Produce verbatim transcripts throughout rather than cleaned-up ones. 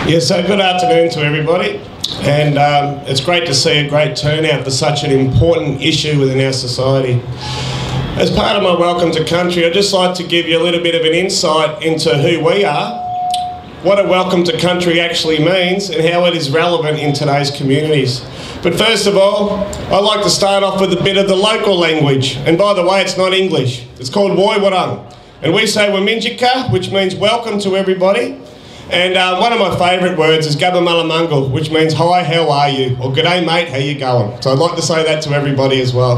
Yes, so good afternoon to everybody, and um, it's great to see a great turnout for such an important issue within our society. As part of my Welcome to Country, I'd just like to give you a little bit of an insight into who we are, what a Welcome to Country actually means, and how it is relevant in today's communities. But first of all, I'd like to start off with a bit of the local language, and by the way, it's not English. It's called Woiwurrung, and we say Waminjika, which means welcome to everybody. And uh, one of my favourite words is Gabamalamungal, which means hi, how are you? Or g'day mate, how you going? So I'd like to say that to everybody as well.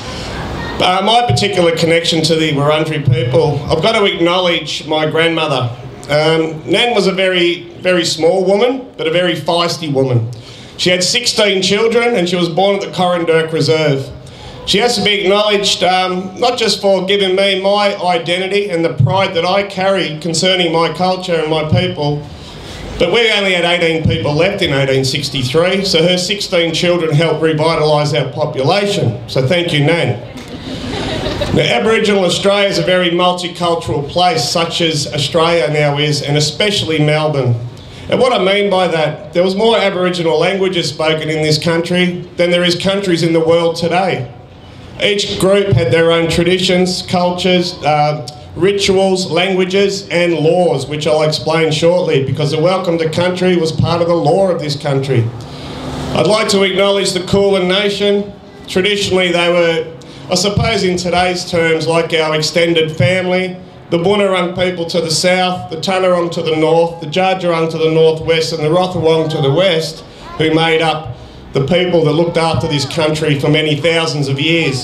Uh, my particular connection to the Wurundjeri people, I've got to acknowledge my grandmother. Um, Nan was a very, very small woman, but a very feisty woman. She had sixteen children and she was born at the Corranderk Reserve. She has to be acknowledged um, not just for giving me my identity and the pride that I carry concerning my culture and my people, but we only had eighteen people left in eighteen sixty-three, so her sixteen children helped revitalise our population. So thank you, Nan. Now, Aboriginal Australia is a very multicultural place, such as Australia now is, and especially Melbourne. And what I mean by that, there was more Aboriginal languages spoken in this country than there is countries in the world today. Each group had their own traditions, cultures, uh, rituals, languages and laws, which I'll explain shortly, because the Welcome to Country was part of the law of this country. I'd like to acknowledge the Kulin Nation. Traditionally they were, I suppose in today's terms, like our extended family. The Boonwurrung people to the south, the Tanarong to the north, the Dja Djurrung to the northwest and the Rothawong to the west, who made up the people that looked after this country for many thousands of years.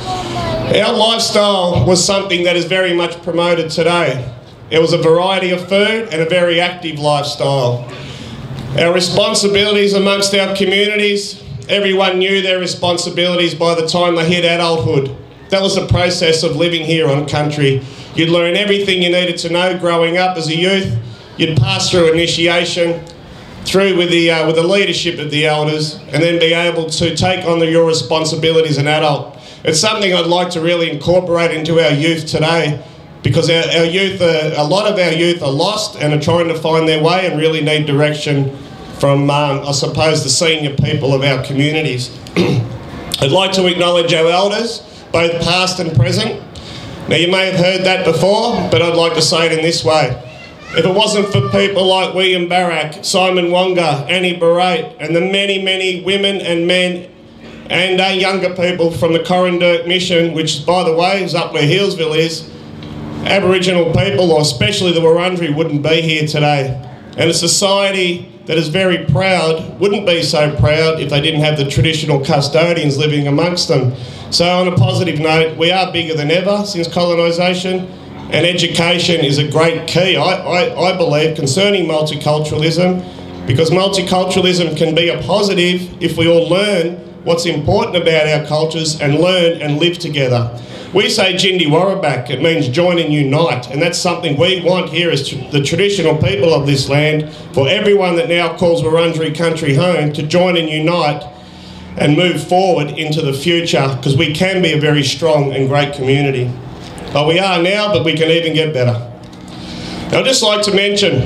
Our lifestyle was something that is very much promoted today. It was a variety of food and a very active lifestyle. Our responsibilities amongst our communities, everyone knew their responsibilities by the time they hit adulthood. That was the process of living here on country. You'd learn everything you needed to know growing up as a youth. You'd pass through initiation, through with the, uh, with the leadership of the elders, and then be able to take on the, your responsibilities as an adult. It's something I'd like to really incorporate into our youth today, because our, our youth, are, a lot of our youth are lost and are trying to find their way and really need direction from, um, I suppose, the senior people of our communities. I'd like to acknowledge our elders, both past and present. Now you may have heard that before, but I'd like to say it in this way. If it wasn't for people like William Barak, Simon Wonga, Annie Barate, and the many, many women and men and uh, younger people from the Corranderk Mission, which, by the way, is up where Healesville is, Aboriginal people, or especially the Wurundjeri, wouldn't be here today. And a society that is very proud wouldn't be so proud if they didn't have the traditional custodians living amongst them. So on a positive note, we are bigger than ever since colonisation. And education is a great key, I, I, I believe, concerning multiculturalism, because multiculturalism can be a positive if we all learn what's important about our cultures and learn and live together. We say Jindi Warrabak, it means join and unite, and that's something we want here as tr the traditional people of this land, for everyone that now calls Wurundjeri country home to join and unite and move forward into the future, because we can be a very strong and great community. Well, we are now, but we can even get better. Now, I'd just like to mention,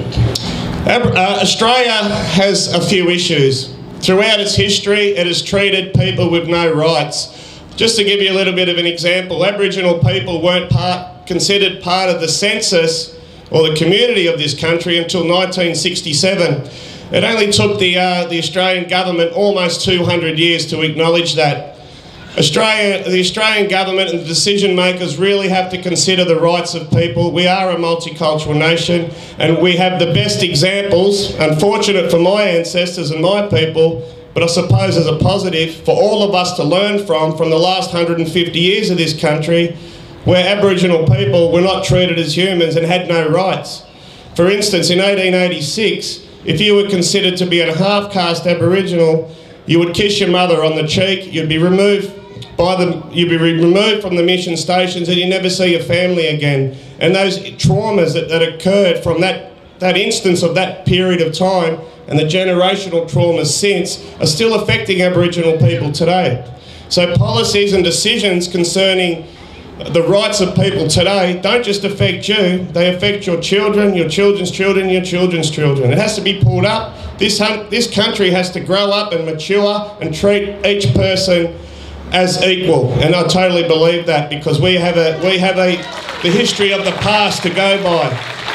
uh, Australia has a few issues. Throughout its history, it has treated people with no rights. Just to give you a little bit of an example, Aboriginal people weren't part, considered part of the census or the community of this country until nineteen sixty-seven. It only took the, uh, the Australian government almost two hundred years to acknowledge that. Australia, the Australian government and the decision makers really have to consider the rights of people. We are a multicultural nation and we have the best examples, unfortunate for my ancestors and my people, but I suppose as a positive for all of us to learn from, from the last one hundred fifty years of this country, where Aboriginal people were not treated as humans and had no rights. For instance, in eighteen eighty-six, if you were considered to be a half-caste Aboriginal, you would kiss your mother on the cheek, you'd be removed by the, you'd be removed from the mission stations and you never see your family again. And those traumas that, that occurred from that, that instance of that period of time and the generational traumas since are still affecting Aboriginal people today. So policies and decisions concerning the rights of people today don't just affect you, they affect your children, your children's children, your children's children. It has to be pulled up. This, this country has to grow up and mature and treat each person as equal, and I totally believe that, because we have a we have a the history of the past to go by.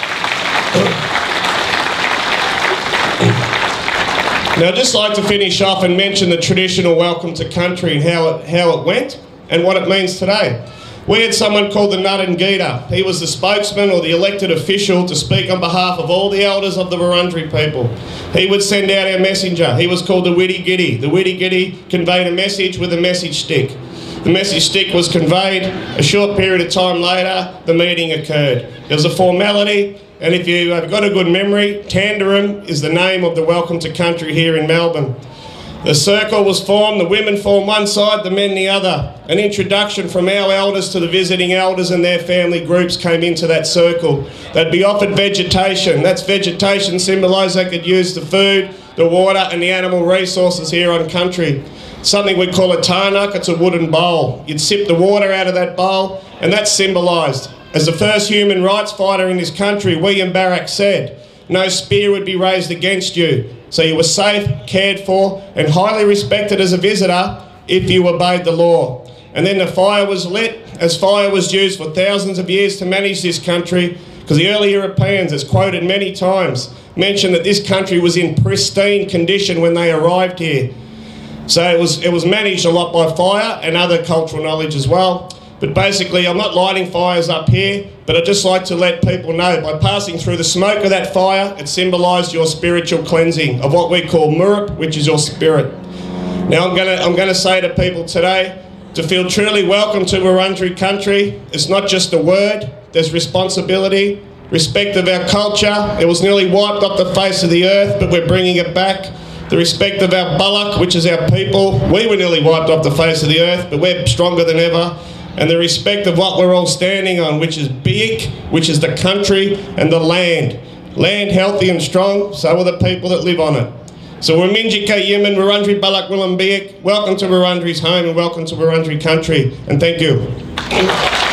Now, I'd just like to finish off and mention the traditional welcome to country and how it how it went and what it means today. We had someone called the Ngarrindjeri. He was the spokesman or the elected official to speak on behalf of all the elders of the Wurundjeri people. He would send out our messenger. He was called the Widdigiddi. The Widdigiddi conveyed a message with a message stick. The message stick was conveyed. A short period of time later, the meeting occurred. There was a formality, and if you have got a good memory, Tanderham is the name of the welcome to country here in Melbourne. The circle was formed, the women formed one side, the men the other. An introduction from our elders to the visiting elders and their family groups came into that circle. They'd be offered vegetation. That's vegetation symbolised they could use the food, the water and the animal resources here on country. Something we call a tarnuk, it's a wooden bowl. You'd sip the water out of that bowl, and that's symbolised. As the first human rights fighter in this country, William Barak said, no spear would be raised against you. So you were safe, cared for, and highly respected as a visitor if you obeyed the law. And then the fire was lit, as fire was used for thousands of years to manage this country, because the early Europeans, as quoted many times, mentioned that this country was in pristine condition when they arrived here. So it was, it was managed a lot by fire and other cultural knowledge as well. But basically, I'm not lighting fires up here, but I'd just like to let people know, by passing through the smoke of that fire, it symbolised your spiritual cleansing of what we call Murup, which is your spirit. Now, I'm going to I'm going to say to people today, to feel truly welcome to Wurundjeri country, it's not just a word, there's responsibility, respect of our culture. It was nearly wiped off the face of the earth, but we're bringing it back. The respect of our Balak, which is our people. We were nearly wiped off the face of the earth, but we're stronger than ever. And the respect of what we're all standing on, which is Biik, which is the country and the land. Land healthy and strong, so are the people that live on it. So Wurundjeri Yiman, Wurundjeri Balak Willam Biik, welcome to Wurundjeri's home and welcome to Wurundjeri country, and thank you.